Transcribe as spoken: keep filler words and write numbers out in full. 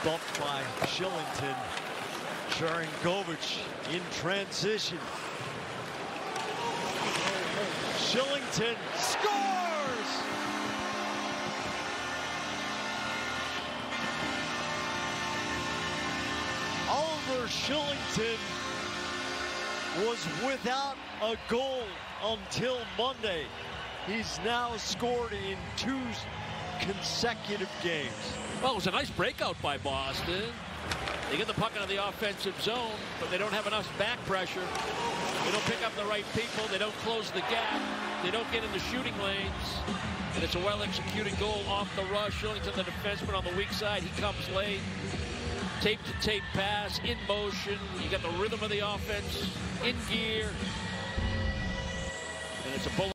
Stumped by Shillington. Sharangovich in transition. Shillington scores! Oliver Shillington was without a goal until Monday. He's now scored in two consecutive games. Well, it was a nice breakout by Boston. They get the puck into the offensive zone, but they don't have enough back pressure. They don't pick up the right people. They don't close the gap. They don't get in the shooting lanes. And it's a well-executed goal off the rush. Shillington, the defenseman on the weak side, he comes late. Tape-to-tape pass, in motion. You got the rhythm of the offense, in gear. And it's a bullet.